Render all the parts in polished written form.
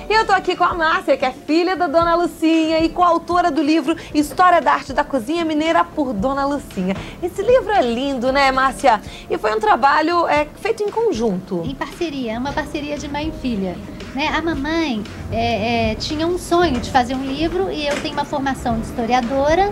E eu tô aqui com a Márcia, que é filha da Dona Lucinha e coautora do livro História da Arte da Cozinha Mineira por Dona Lucinha. Esse livro é lindo, né, Márcia? E foi um trabalho feito em conjunto. Em parceria, uma parceria de mãe e filha. Né? A mamãe tinha um sonho de fazer um livro e eu tenho uma formação de historiadora.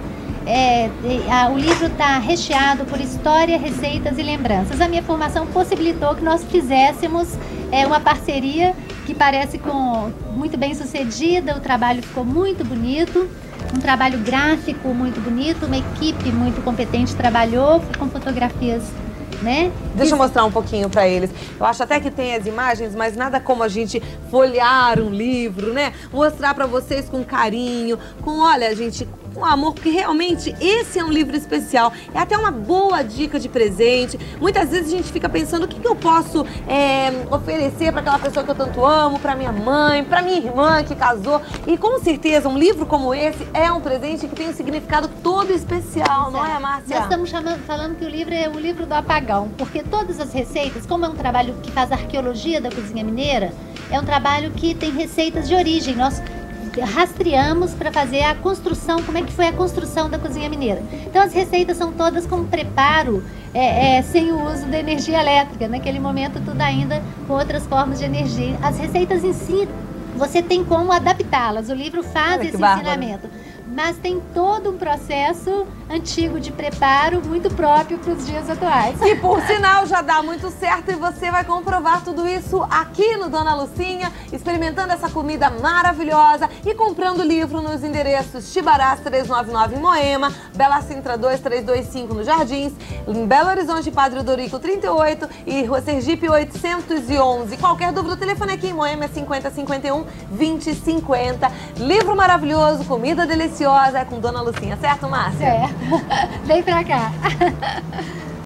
O livro está recheado por história, receitas e lembranças. A minha formação possibilitou que nós fizéssemos uma parceria que parece muito bem sucedida. O trabalho ficou muito bonito, um trabalho gráfico muito bonito, uma equipe muito competente trabalhou com fotografias, né? Deixa eu mostrar um pouquinho pra eles. Eu acho até que tem as imagens, mas nada como a gente folhear um livro, né? Mostrar pra vocês com carinho, olha, gente, com amor, porque realmente esse é um livro especial. É até uma boa dica de presente. Muitas vezes a gente fica pensando o que eu posso oferecer para aquela pessoa que eu tanto amo, para minha mãe, para minha irmã que casou. E com certeza um livro como esse é um presente que tem um significado todo especial, não é, Márcia? Nós estamos falando que o livro é o livro do apagão, porque todas as receitas, como é um trabalho que faz arqueologia da cozinha mineira, é um trabalho que tem receitas de origem. Nós rastreamos para fazer a construção, como é que foi a construção da cozinha mineira. Então as receitas são todas com preparo sem o uso da energia elétrica, naquele momento tudo ainda com outras formas de energia. As receitas em si, você tem como adaptá-las, o livro faz esse ensinamento. Mas tem todo um processo antigo de preparo muito próprio para os dias atuais. E por sinal já dá muito certo e você vai comprovar tudo isso aqui no Dona Lucinha, experimentando essa comida maravilhosa e comprando o livro nos endereços Tibarás 399 em Moema, Bela Sintra 2325 no Jardins, em Belo Horizonte, Padre Dorico 38 e Rua Sergipe 811. Qualquer dúvida, o telefone aqui em Moema é 5051 2050. Livro maravilhoso, comida deliciosa, é com Dona Lucinha, certo, Márcia? Certo. Vem pra cá.